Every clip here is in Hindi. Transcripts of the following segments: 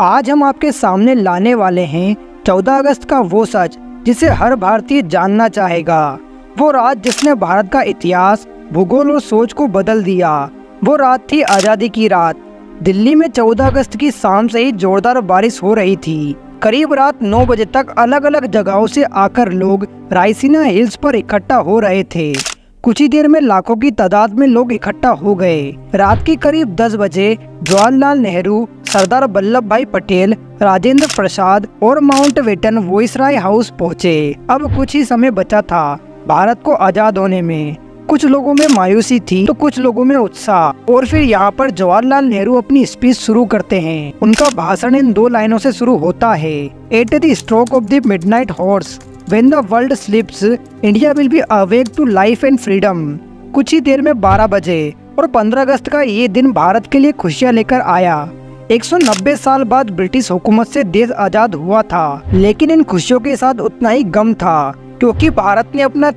आज हम आपके सामने लाने वाले हैं 14 अगस्त का वो सच जिसे हर भारतीय जानना चाहेगा। वो रात जिसने भारत का इतिहास, भूगोल और सोच को बदल दिया। वो रात थी आज़ादी की रात। दिल्ली में 14 अगस्त की शाम से ही जोरदार बारिश हो रही थी। करीब रात 9 बजे तक अलग अलग जगहों से आकर लोग रायसीना हिल्स पर इकट्ठा हो रहे थे। कुछ ही देर में लाखों की तादाद में लोग इकट्ठा हो गए। रात के करीब 10 बजे जवाहरलाल नेहरू, सरदार वल्लभ भाई पटेल, राजेंद्र प्रसाद और माउंटबेटन वॉइसरॉय हाउस पहुंचे। अब कुछ ही समय बचा था भारत को आजाद होने में। कुछ लोगों में मायूसी थी तो कुछ लोगों में उत्साह। और फिर यहाँ पर जवाहरलाल नेहरू अपनी स्पीच शुरू करते हैं। उनका भाषण इन 2 लाइनों से शुरू होता है, at the stroke of the midnight hours When the world sleeps, India will be awake to life and freedom। कुछ ही देर में 12 बजे और 15 अगस्त का ये दिन भारत के लिए खुशियां लेकर आया। 190 साल बाद ब्रिटिश हुकूमत से देश आजाद हुआ था, लेकिन इन खुशियों के साथ उतना ही गम था, क्योंकि भारत ने अपना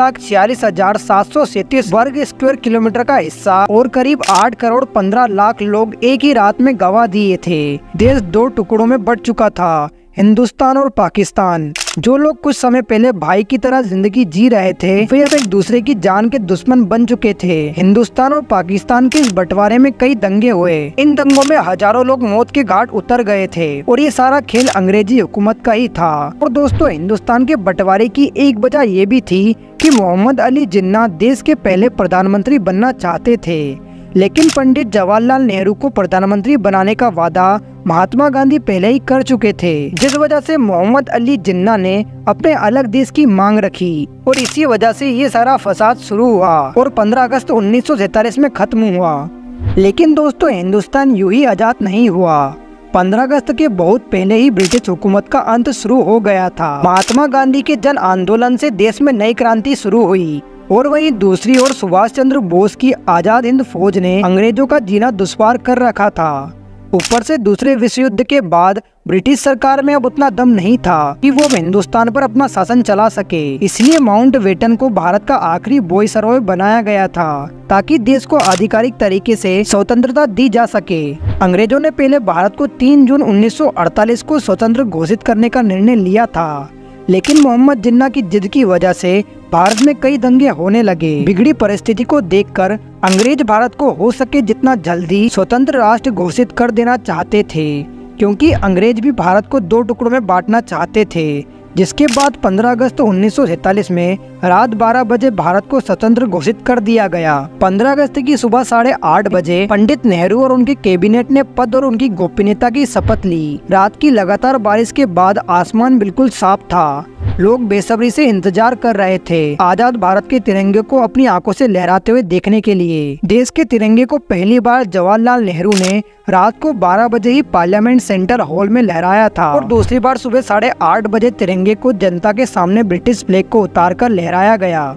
3,46,737 वर्ग स्क्वायर किलोमीटर का हिस्सा और करीब 8 करोड़ 15 लाख लोग एक ही रात में गंवा दिए थे। देश 2 टुकड़ों में बंट चुका था, हिंदुस्तान और पाकिस्तान। जो लोग कुछ समय पहले भाई की तरह जिंदगी जी रहे थे, वे अब एक दूसरे की जान के दुश्मन बन चुके थे। हिंदुस्तान और पाकिस्तान के इस बंटवारे में कई दंगे हुए। इन दंगों में हजारों लोग मौत के घाट उतर गए थे और ये सारा खेल अंग्रेजी हुकूमत का ही था। और दोस्तों, हिंदुस्तान के बंटवारे की एक वजह ये भी थी कि मोहम्मद अली जिन्ना देश के पहले प्रधानमंत्री बनना चाहते थे, लेकिन पंडित जवाहरलाल नेहरू को प्रधानमंत्री बनाने का वादा महात्मा गांधी पहले ही कर चुके थे, जिस वजह से मोहम्मद अली जिन्ना ने अपने अलग देश की मांग रखी और इसी वजह से ये सारा फसाद शुरू हुआ और 15 अगस्त 1947 में खत्म हुआ। लेकिन दोस्तों, हिंदुस्तान यूं ही आजाद नहीं हुआ। 15 अगस्त के बहुत पहले ही ब्रिटिश हुकूमत का अंत शुरू हो गया था। महात्मा गांधी के जन आंदोलन से देश में नई क्रांति शुरू हुई और वहीं दूसरी ओर सुभाष चंद्र बोस की आजाद हिंद फौज ने अंग्रेजों का जीना दुश्वार कर रखा था। ऊपर से दूसरे विश्व युद्ध के बाद ब्रिटिश सरकार में अब उतना दम नहीं था कि वो हिंदुस्तान पर अपना शासन चला सके। इसलिए माउंटबेटन को भारत का आखिरी वॉइसरॉय बनाया गया था, ताकि देश को आधिकारिक तरीके से स्वतंत्रता दी जा सके। अंग्रेजों ने पहले भारत को 3 जून 1948 को स्वतंत्र घोषित करने का निर्णय लिया था, लेकिन मोहम्मद जिन्ना की जिद की वजह से भारत में कई दंगे होने लगे। बिगड़ी परिस्थिति को देखकर अंग्रेज भारत को हो सके जितना जल्दी स्वतंत्र राष्ट्र घोषित कर देना चाहते थे, क्योंकि अंग्रेज भी भारत को 2 टुकड़ों में बांटना चाहते थे। जिसके बाद 15 अगस्त 1947 में रात 12 बजे भारत को स्वतंत्र घोषित कर दिया गया। 15 अगस्त की सुबह 8:30 बजे पंडित नेहरू और उनके कैबिनेट ने पद और उनकी गोपनीयता की शपथ ली। रात की लगातार बारिश के बाद आसमान बिल्कुल साफ था। लोग बेसब्री से इंतजार कर रहे थे आजाद भारत के तिरंगे को अपनी आंखों से लहराते हुए देखने के लिए। देश के तिरंगे को पहली बार जवाहरलाल नेहरू ने रात को 12 बजे ही पार्लियामेंट सेंटर हॉल में लहराया था और दूसरी बार सुबह 8:30 बजे तिरंगे को जनता के सामने ब्रिटिश फ्लैग को उतारकर लहराया गया।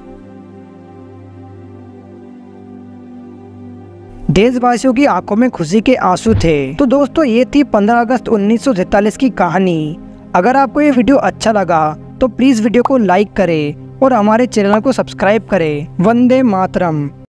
देशवासियों की आंखों में खुशी के आंसू थे। तो दोस्तों, ये थी 15 अगस्त 1947 की कहानी। अगर आपको ये वीडियो अच्छा लगा तो प्लीज वीडियो को लाइक करें और हमारे चैनल को सब्सक्राइब करें। वंदे मातरम।